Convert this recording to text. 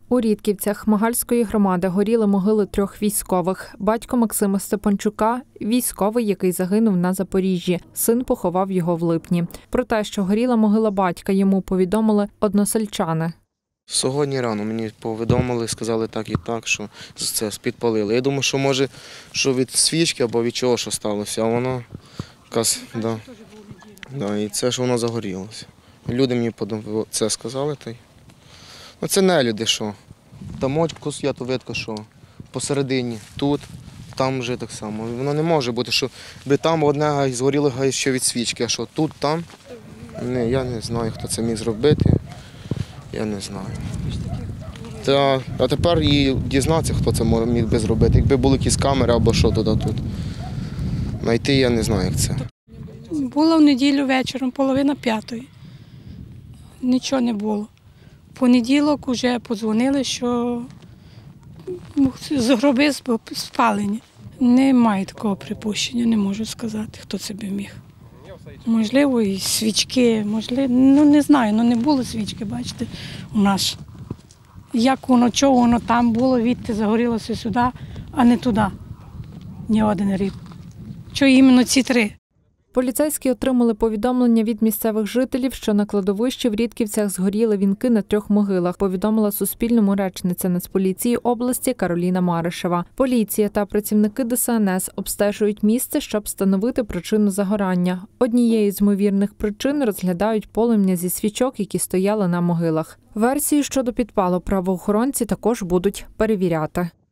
У Рідківцях Магальської громади горіли могили 3 військових. Батько Максима Степанчука – військовий, який загинув на Запоріжжі. Син поховав його в липні. Про те, що горіла могила батька, йому повідомили односельчани. Сьогодні рано мені повідомили, сказали так і так, що це підпалили. Я думаю, що може що від свічки або від чого що сталося, а воно якась, і це ж воно загорілося. Люди мені це сказали. Це не люди, що. Там очкус, я то видко, що посередині, тут, там вже так само. Воно не може бути, що там одне згоріло ще від свічки, а що тут, там. Я не знаю, хто це міг зробити. Я не знаю. А тепер і дізнатися, хто це міг би зробити. Якби були якісь камери або що туди-тут. Знайти я не знаю, як це. Було в неділю вечором, 4:30. Нічого не було. В понеділок вже подзвонили, що гроби спалені. Немає такого припущення, не можу сказати, хто це би міг. Можливо, і свічки, можливо, не знаю, не було свічки, бачите, у нас. Як воно, чого воно там було, відти загорілося сюди, а не туди, ні один рік. Чого іменно ці 3? Поліцейські отримали повідомлення від місцевих жителів, що на кладовищі в Рідківцях згоріли вінки на 3 могилах, повідомила Суспільному речниця Нацполіції області Кароліна Маришева. Поліція та працівники ДСНС обстежують місце, щоб встановити причину загорання. Однією з ймовірних причин розглядають полум'я зі свічок, які стояли на могилах. Версію щодо підпалу правоохоронці також будуть перевіряти.